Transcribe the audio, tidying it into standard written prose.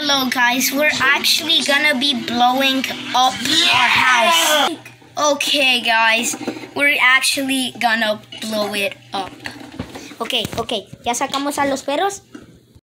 Hello guys, we're actually gonna be blowing up our house. Okay guys, we're actually gonna blow it up. Ok, ya sacamos a los perros.